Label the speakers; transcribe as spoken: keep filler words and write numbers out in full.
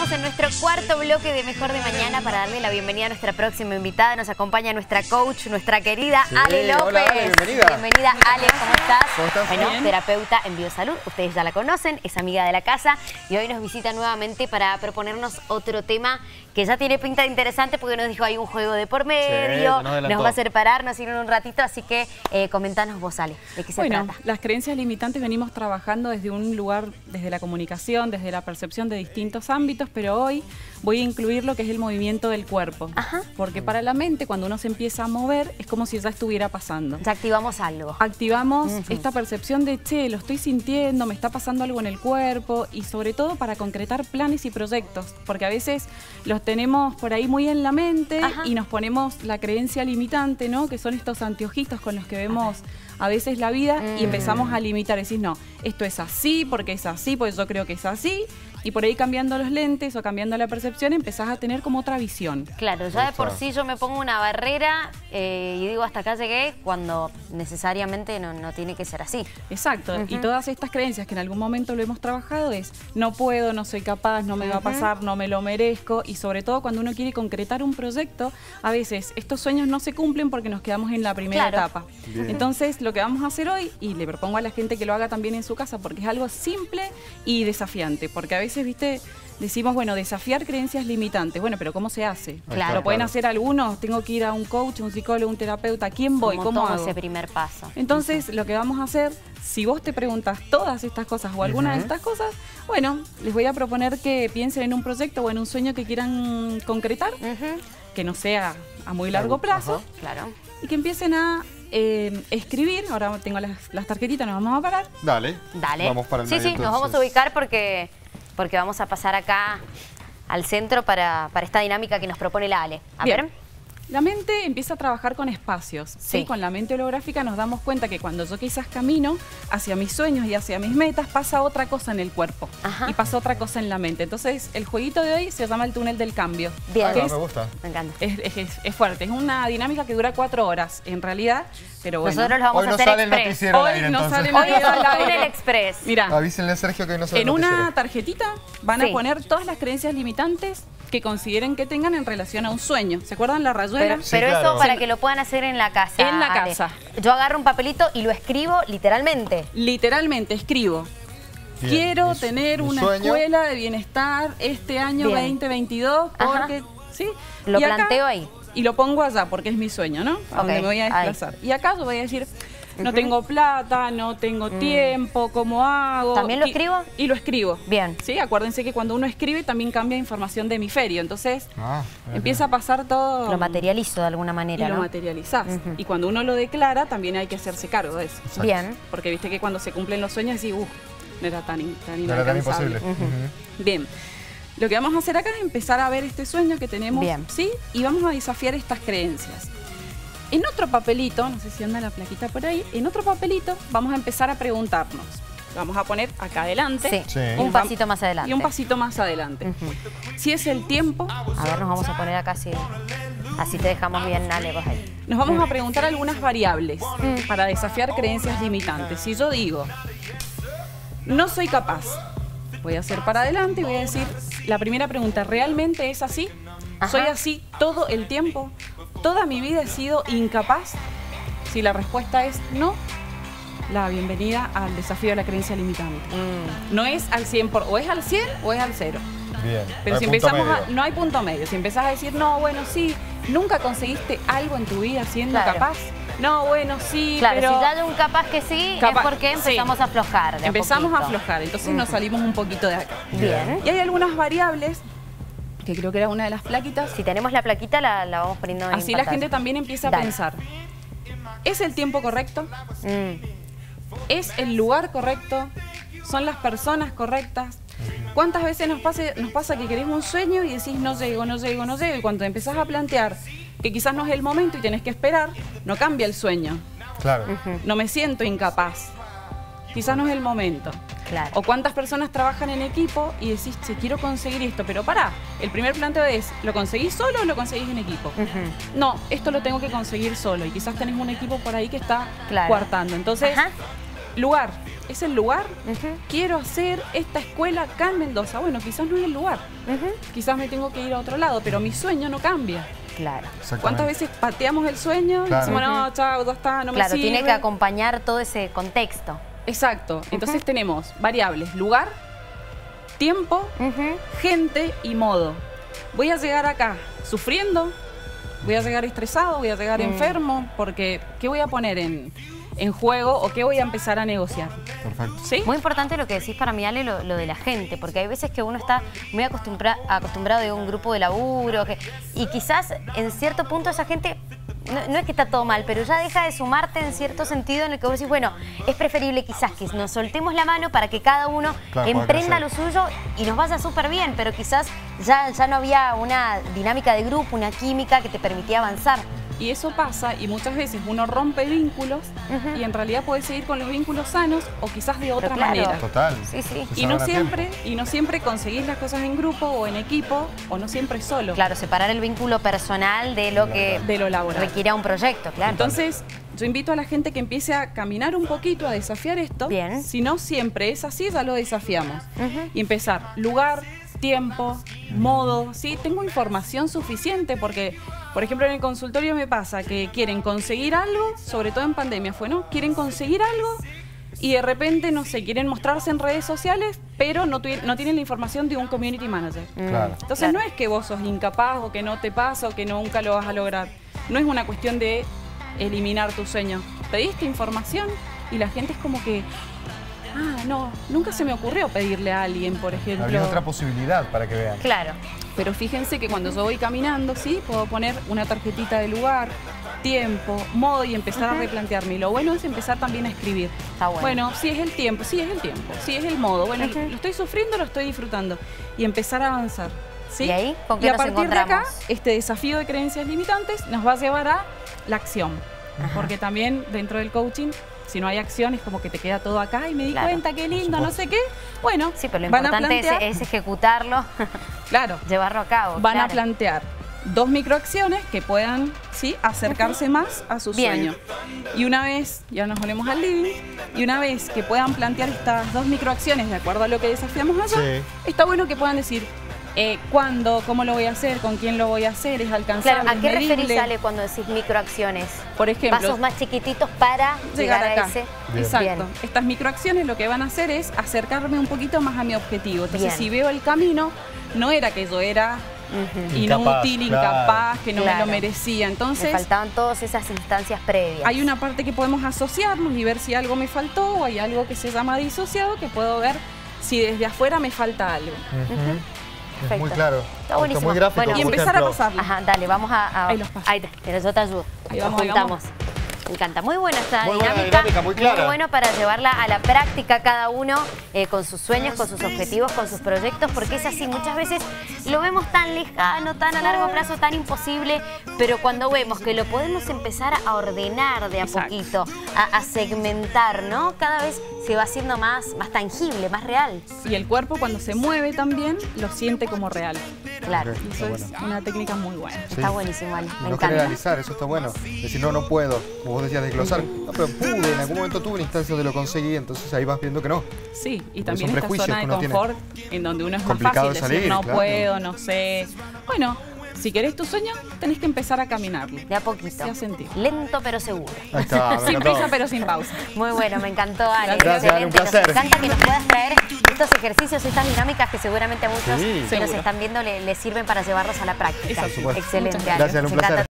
Speaker 1: estamos en nuestro cuarto bloque de Mejor de Mañana para darle la bienvenida a nuestra próxima invitada. Nos acompaña nuestra coach, nuestra querida sí, Ale López.
Speaker 2: Hola, Ale, bienvenida.
Speaker 1: Bienvenida, Ale, ¿cómo estás?
Speaker 2: ¿Cómo estás?
Speaker 1: Bueno,
Speaker 2: Bien.
Speaker 1: terapeuta en biosalud, ustedes ya la conocen, es amiga de la casa y hoy nos visita nuevamente para proponernos otro tema que ya tiene pinta de interesante porque nos dijo hay un juego de por medio,
Speaker 2: sí, nos,
Speaker 1: nos va a hacer parar, nos irán un ratito, así que eh, comentanos vos, Ale, ¿de qué se
Speaker 3: bueno,
Speaker 1: trata?
Speaker 3: Las creencias limitantes venimos trabajando desde un lugar, desde la comunicación, desde la percepción de distintos ámbitos, pero hoy voy a incluir lo que es el movimiento del cuerpo.
Speaker 1: Ajá.
Speaker 3: Porque para la mente, cuando uno se empieza a mover, es como si ya estuviera pasando.
Speaker 1: Ya activamos algo.
Speaker 3: Activamos
Speaker 1: Uh-huh.
Speaker 3: esta percepción de, che, lo estoy sintiendo, me está pasando algo en el cuerpo, y sobre todo para concretar planes y proyectos, porque a veces los tenemos por ahí muy en la mente. Ajá. Y nos ponemos la creencia limitante, ¿no? Que son estos anteojitos con los que vemos Ajá. a veces la vida mm. y empezamos a limitar, decís, no, esto es así, porque es así, pues yo creo que es así. Y por ahí cambiando los lentes o cambiando la percepción empezás a tener como otra visión.
Speaker 1: Claro, ya de por sí yo me pongo una barrera eh, y digo hasta acá llegué cuando necesariamente no, no tiene que ser así.
Speaker 3: Exacto, uh-huh. Y todas estas creencias que en algún momento lo hemos trabajado es no puedo, no soy capaz, no me uh-huh. va a pasar, no me lo merezco. Y sobre todo cuando uno quiere concretar un proyecto, a veces estos sueños no se cumplen porque nos quedamos en la primera
Speaker 1: claro.
Speaker 3: etapa.
Speaker 2: Bien.
Speaker 3: Entonces lo que vamos a hacer hoy, y le propongo a la gente que lo haga también en su casa porque es algo simple y desafiante, porque a veces ¿viste? Decimos, bueno, desafiar creencias limitantes. Bueno, pero ¿cómo se hace?
Speaker 1: Claro.
Speaker 3: ¿Lo pueden hacer algunos? ¿Tengo que ir a un coach, un psicólogo, un terapeuta? ¿A quién voy?
Speaker 1: ¿Cómo,
Speaker 3: ¿Cómo
Speaker 1: tomo
Speaker 3: hago?
Speaker 1: ese primer paso?
Speaker 3: Entonces, lo que vamos a hacer, si vos te preguntas todas estas cosas o alguna uh-huh. de estas cosas, bueno, les voy a proponer que piensen en un proyecto o en un sueño que quieran concretar, uh-huh. que no sea a muy largo plazo,
Speaker 1: uh-huh. claro.
Speaker 3: y que empiecen a Eh, escribir. Ahora tengo las, las tarjetitas, nos vamos a parar.
Speaker 2: Dale.
Speaker 1: Dale.
Speaker 2: Vamos para el
Speaker 1: sí,
Speaker 2: medio,
Speaker 1: sí,
Speaker 2: entonces.
Speaker 1: nos vamos a ubicar porque, porque vamos a pasar acá al centro para, para esta dinámica que nos propone la Ale. A
Speaker 3: Bien.
Speaker 1: ver.
Speaker 3: La mente empieza a trabajar con espacios, ¿sí?
Speaker 1: Sí.
Speaker 3: Con la mente holográfica nos damos cuenta que cuando yo quizás camino hacia mis sueños y hacia mis metas, pasa otra cosa en el cuerpo. Ajá. Y pasa otra cosa en la mente. Entonces, el jueguito de hoy se llama el túnel del cambio.
Speaker 1: Bien.
Speaker 2: Ah, no, me gusta.
Speaker 1: Me encanta.
Speaker 3: Es, es, es fuerte, es una dinámica que dura cuatro horas, en realidad, pero bueno.
Speaker 1: Nosotros lo vamos
Speaker 2: hoy
Speaker 1: a
Speaker 2: no
Speaker 1: hacer
Speaker 2: sale el
Speaker 1: express.
Speaker 2: noticiero al
Speaker 3: Hoy
Speaker 2: aire,
Speaker 3: no
Speaker 2: entonces.
Speaker 3: sale el
Speaker 1: Hoy es
Speaker 3: noticiero al
Speaker 1: el
Speaker 3: aire.
Speaker 1: túnel express.
Speaker 3: Mira,
Speaker 2: avísenle a Sergio que hoy no sale
Speaker 3: en
Speaker 2: el noticiero.
Speaker 3: una tarjetita van
Speaker 1: Sí.
Speaker 3: a poner todas las creencias limitantes que consideren que tengan en relación a un sueño. ¿Se acuerdan la rayuela?
Speaker 1: Pero,
Speaker 2: Sí,
Speaker 1: pero
Speaker 2: claro.
Speaker 1: eso para que lo puedan hacer en la casa.
Speaker 3: En la
Speaker 1: Ale.
Speaker 3: casa.
Speaker 1: Yo agarro un papelito y lo escribo literalmente.
Speaker 3: Literalmente escribo.
Speaker 2: Bien.
Speaker 3: Quiero
Speaker 2: Mi-
Speaker 3: tener
Speaker 2: mi
Speaker 3: una
Speaker 2: sueño.
Speaker 3: escuela de bienestar este año
Speaker 1: Bien.
Speaker 3: veinte veintidós porque ¿sí?
Speaker 1: Lo
Speaker 3: Y acá-
Speaker 1: planteo ahí.
Speaker 3: Y lo pongo allá porque es mi sueño, ¿no? A
Speaker 1: Ok,
Speaker 3: donde me voy a
Speaker 1: ahí.
Speaker 3: desplazar. Y acá yo voy a decir, no
Speaker 1: Ujú.
Speaker 3: tengo plata, no tengo
Speaker 1: Mm.
Speaker 3: tiempo, ¿cómo hago?
Speaker 1: ¿También lo
Speaker 3: Y-
Speaker 1: escribo?
Speaker 3: Y lo escribo.
Speaker 1: Bien.
Speaker 3: Sí, acuérdense que cuando uno escribe también cambia información de hemisferio. Entonces
Speaker 2: Ah,
Speaker 3: empieza a pasar todo.
Speaker 1: Lo materializo de alguna
Speaker 3: y
Speaker 1: manera,
Speaker 3: lo
Speaker 1: ¿no?
Speaker 3: materializás.
Speaker 1: Ujú.
Speaker 3: Y cuando uno lo declara, también hay que hacerse cargo de eso.
Speaker 2: Exacto.
Speaker 1: Bien.
Speaker 3: Porque viste que cuando se cumplen los sueños, decís, uff, no era tan, in- tan
Speaker 2: No era tan
Speaker 3: inalcanzable.
Speaker 2: imposible. Ujú.
Speaker 3: Bien. Lo que vamos a hacer acá es empezar a ver este sueño que tenemos,
Speaker 1: Bien.
Speaker 3: ¿sí? Y vamos a desafiar estas creencias. En otro papelito, no sé si anda la plaquita por ahí, en otro papelito vamos a empezar a preguntarnos. Vamos a poner acá adelante.
Speaker 1: Sí,
Speaker 2: Sí.
Speaker 1: un pasito más adelante.
Speaker 3: Y un pasito más adelante.
Speaker 1: Ujú.
Speaker 3: Si es el tiempo,
Speaker 1: A ver, nos vamos a poner acá así. Así te dejamos bien, Ale, vos ahí.
Speaker 3: nos vamos a preguntar algunas variables para desafiar creencias limitantes. Si yo digo, no soy capaz, voy a hacer para adelante y voy a decir, la primera pregunta, ¿realmente es así?
Speaker 1: Ajá.
Speaker 3: ¿Soy así todo el tiempo? ¿Toda mi vida he sido incapaz? Si la respuesta es no, la bienvenida al desafío de la creencia limitante.
Speaker 1: Mm.
Speaker 3: No es al cien, por, o es al cien o es al cero.
Speaker 2: Bien.
Speaker 3: Pero
Speaker 2: Hay
Speaker 3: si
Speaker 2: punto
Speaker 3: empezamos a,
Speaker 2: medio.
Speaker 3: no hay punto medio. Si empezás a decir, no, bueno, sí, nunca conseguiste algo en tu vida siendo
Speaker 1: Claro.
Speaker 3: capaz. No, bueno, sí,
Speaker 1: Claro,
Speaker 3: pero
Speaker 1: si ya hay un capaz que sí,
Speaker 3: Capaz-
Speaker 1: es porque empezamos
Speaker 3: sí.
Speaker 1: a aflojar. de a
Speaker 3: empezamos a
Speaker 1: poquito.
Speaker 3: aflojar. Entonces nos
Speaker 1: Ujú.
Speaker 3: salimos un poquito de acá.
Speaker 1: Bien.
Speaker 3: Y hay algunas variables, que creo que era una de las plaquitas.
Speaker 1: Si tenemos la plaquita, la, la vamos poniendo en
Speaker 3: Así la
Speaker 1: pantalla.
Speaker 3: gente también empieza a
Speaker 1: Dale.
Speaker 3: pensar. ¿Es el tiempo correcto?
Speaker 1: Mm.
Speaker 3: ¿Es el lugar correcto? ¿Son las personas correctas? ¿Cuántas veces nos pasa, nos pasa que querés un sueño y decís no llego, no llego, no llego? Y cuando empezás a plantear que quizás no es el momento y tenés que esperar, no cambia el sueño.
Speaker 2: Claro.
Speaker 1: Ujú.
Speaker 3: No me siento incapaz. Quizás no es el momento.
Speaker 1: Claro.
Speaker 3: O cuántas personas trabajan en equipo y decís, che, quiero conseguir esto, pero pará, el primer planteo es, ¿lo conseguís solo o lo conseguís en equipo?
Speaker 1: Ujú.
Speaker 3: No, esto lo tengo que conseguir solo y quizás tenés un equipo por ahí que está
Speaker 1: Claro.
Speaker 3: coartando. Entonces,
Speaker 1: Ajá.
Speaker 3: lugar, ¿Es el lugar?
Speaker 1: Uh-huh.
Speaker 3: Quiero hacer esta escuela acá en Mendoza. Bueno, quizás no es el lugar.
Speaker 1: Uh-huh.
Speaker 3: Quizás me tengo que ir a otro lado, pero mi sueño no cambia.
Speaker 1: Claro.
Speaker 3: ¿Cuántas veces pateamos el sueño?
Speaker 2: Claro.
Speaker 3: Y decimos, no, chao, ya está, no me
Speaker 1: Claro,
Speaker 3: sirve.
Speaker 1: tiene que acompañar todo ese contexto.
Speaker 3: Exacto. Entonces
Speaker 1: Uh-huh.
Speaker 3: tenemos variables, lugar, tiempo,
Speaker 1: Uh-huh.
Speaker 3: gente y modo. Voy a llegar acá sufriendo, voy a llegar estresado, voy a llegar
Speaker 1: Mm.
Speaker 3: enfermo, porque ¿qué voy a poner en, en juego o qué voy a empezar a negociar?
Speaker 2: Perfecto.
Speaker 3: ¿Sí?
Speaker 1: Muy importante lo que decís para mí, Ale, lo, lo de la gente, porque hay veces que uno está muy acostumbra, acostumbrado a un grupo de laburo que, y quizás en cierto punto esa gente, no, no es que está todo mal, pero ya deja de sumarte en cierto sentido en el que vos decís, bueno, es preferible quizás que nos soltemos la mano para que cada uno
Speaker 2: Claro, pueda
Speaker 1: emprenda lo
Speaker 2: crecer.
Speaker 1: suyo y nos vaya súper bien, pero quizás ya, ya no había una dinámica de grupo, una química que te permitía avanzar.
Speaker 3: Y eso pasa y muchas veces uno rompe vínculos
Speaker 1: Ujú.
Speaker 3: y en realidad puede seguir con los vínculos sanos o quizás de otra
Speaker 1: claro.
Speaker 3: manera.
Speaker 2: Total.
Speaker 1: Sí, sí.
Speaker 2: Se
Speaker 3: Y no
Speaker 2: sabrá
Speaker 3: siempre,
Speaker 2: tiempo.
Speaker 3: y no siempre conseguís las cosas en grupo o en equipo o no siempre solo.
Speaker 1: Claro, separar el vínculo personal de lo que
Speaker 3: De lo laboral.
Speaker 1: requiere un proyecto, claro.
Speaker 3: Entonces, yo invito a la gente que empiece a caminar un poquito, a desafiar esto.
Speaker 1: Bien.
Speaker 3: Si no siempre es así, ya lo desafiamos.
Speaker 1: Ujú.
Speaker 3: Y empezar, lugar, tiempo, modo, ¿sí? Tengo información suficiente porque, por ejemplo, en el consultorio me pasa que quieren conseguir algo, sobre todo en pandemia fue, ¿no? Quieren conseguir algo y de repente, no sé, quieren mostrarse en redes sociales, pero no, tuvi- no tienen la información de un community manager.
Speaker 1: Mm,
Speaker 2: Claro.
Speaker 3: Entonces
Speaker 1: claro.
Speaker 3: no es que vos sos incapaz o que no te pasa o que nunca lo vas a lograr. No es una cuestión de eliminar tu sueño. Pediste información y la gente es como que, ah, no, nunca se me ocurrió pedirle a alguien, por ejemplo.
Speaker 2: Habría otra posibilidad para que vean.
Speaker 1: Claro.
Speaker 3: Pero fíjense que cuando yo voy caminando, sí, puedo poner una tarjetita de lugar, tiempo, modo y empezar
Speaker 1: Ujú.
Speaker 3: a replantearme. Y lo bueno es empezar también a escribir.
Speaker 1: Está bueno.
Speaker 3: si es el tiempo, sí es el tiempo, sí es el modo. Bueno,
Speaker 1: Ujú.
Speaker 3: lo estoy sufriendo, lo estoy disfrutando. Y empezar a avanzar. ¿sí?
Speaker 1: ¿Y ahí con qué
Speaker 3: y a
Speaker 1: nos
Speaker 3: partir de acá,
Speaker 1: encontramos?
Speaker 3: este desafío de creencias limitantes nos va a llevar a la acción. Porque también dentro del coaching, si no hay acción, es como que te queda todo acá y me di
Speaker 1: Claro.
Speaker 3: cuenta, qué lindo, no sé qué. Bueno,
Speaker 1: Sí, pero lo
Speaker 3: van a
Speaker 1: importante es,
Speaker 3: plantear,
Speaker 1: es ejecutarlo,
Speaker 3: claro,
Speaker 1: llevarlo a cabo.
Speaker 3: van a
Speaker 1: claro.
Speaker 3: plantear dos microacciones que puedan ¿sí? acercarse más a su
Speaker 1: Bien.
Speaker 3: sueño. Y una vez, ya nos volvemos al living, y una vez que puedan plantear estas dos microacciones de acuerdo a lo que desafiamos allá,
Speaker 2: Sí.
Speaker 3: está bueno que puedan decir eh, cuándo, cómo lo voy a hacer, con quién lo voy a hacer, es alcanzable,
Speaker 1: Claro, ¿a qué
Speaker 3: es medible.
Speaker 1: referís, Ale, cuando decís microacciones?
Speaker 3: Por ejemplo,
Speaker 1: Pasos más chiquititos para llegar,
Speaker 3: llegar acá.
Speaker 1: a ese.
Speaker 2: Bien.
Speaker 3: Exacto.
Speaker 1: Bien.
Speaker 3: Estas microacciones lo que van a hacer es acercarme un poquito más a mi objetivo. Entonces,
Speaker 1: Bien.
Speaker 3: si veo el camino, no era que yo era
Speaker 1: Ujú.
Speaker 2: Incapaz,
Speaker 3: inútil,
Speaker 2: claro.
Speaker 3: incapaz, que no me
Speaker 1: Claro.
Speaker 3: lo merecía.
Speaker 1: Me
Speaker 3: Entonces,
Speaker 1: faltaban todas esas instancias previas.
Speaker 3: hay una parte que podemos asociarnos y ver si algo me faltó o hay algo que se llama disociado, que puedo ver si desde afuera me falta algo.
Speaker 2: Ujú. Es
Speaker 1: Perfecto.
Speaker 2: muy claro.
Speaker 1: Está buenísimo.
Speaker 2: Muy gráfico,
Speaker 1: Bueno.
Speaker 3: Y
Speaker 2: por
Speaker 3: empezar a
Speaker 2: ejemplo.
Speaker 3: pasarlo.
Speaker 1: Ajá, dale, vamos a... a-
Speaker 3: Ahí los paso.
Speaker 1: Ahí te, pero yo te ayudo.
Speaker 3: Ahí
Speaker 1: Nos
Speaker 3: vamos, ahí
Speaker 1: juntamos. Me encanta. Muy buena esta
Speaker 2: Muy buena
Speaker 1: dinámica.
Speaker 2: dinámica, muy clara.
Speaker 1: bueno para llevarla a la práctica cada uno eh, con sus sueños, con sus objetivos, con sus proyectos, porque es así. Muchas veces lo vemos tan lejano, tan a largo plazo, tan imposible, pero cuando vemos que lo podemos empezar a ordenar de a
Speaker 3: Exacto.
Speaker 1: poquito, a, a segmentar, ¿no? Cada vez se va haciendo más, más tangible, más real.
Speaker 3: Y el cuerpo cuando se mueve también lo siente como real.
Speaker 1: Claro.
Speaker 2: Ok.
Speaker 3: Y eso
Speaker 2: Está
Speaker 3: es
Speaker 2: bueno.
Speaker 3: una técnica muy buena.
Speaker 2: Sí.
Speaker 1: Está buenísimo, Ale.
Speaker 2: Y
Speaker 1: Me
Speaker 2: no
Speaker 1: encanta.
Speaker 2: generalizar, eso está bueno. Decir, no, no puedo. Como vos decías, desglosar. No, pero pude, en algún momento tuve una instancia donde lo conseguí, entonces ahí vas viendo que no.
Speaker 3: Sí, y
Speaker 2: Porque
Speaker 3: también
Speaker 2: son
Speaker 3: esta
Speaker 2: prejuicios
Speaker 3: zona de
Speaker 2: que uno tiene.
Speaker 3: confort en donde uno es más
Speaker 2: Complicado
Speaker 3: fácil
Speaker 2: de
Speaker 3: decir
Speaker 2: salir,
Speaker 3: no
Speaker 2: claro.
Speaker 3: puedo, no sé. Bueno, si querés tu sueño, tenés que empezar a caminarlo.
Speaker 1: De a poquito.
Speaker 3: Se ha sentido.
Speaker 1: Lento pero seguro.
Speaker 2: Ahí está, me
Speaker 3: Sin
Speaker 2: encantó.
Speaker 3: prisa pero sin pausa.
Speaker 1: Muy bueno, me encantó, Ale.
Speaker 2: Gracias, Ale, un
Speaker 1: Excelente.
Speaker 2: placer.
Speaker 1: Nos encanta que nos puedas traer estos ejercicios, estas dinámicas que seguramente a muchos
Speaker 2: Sí.
Speaker 1: que nos
Speaker 3: Seguro.
Speaker 1: están viendo le- les sirven para llevarlos a la práctica.
Speaker 3: Exacto.
Speaker 2: Por supuesto.
Speaker 1: Excelente,
Speaker 3: Muchas
Speaker 1: Ale.
Speaker 2: gracias, Ale, un
Speaker 1: Nos encanta
Speaker 2: placer.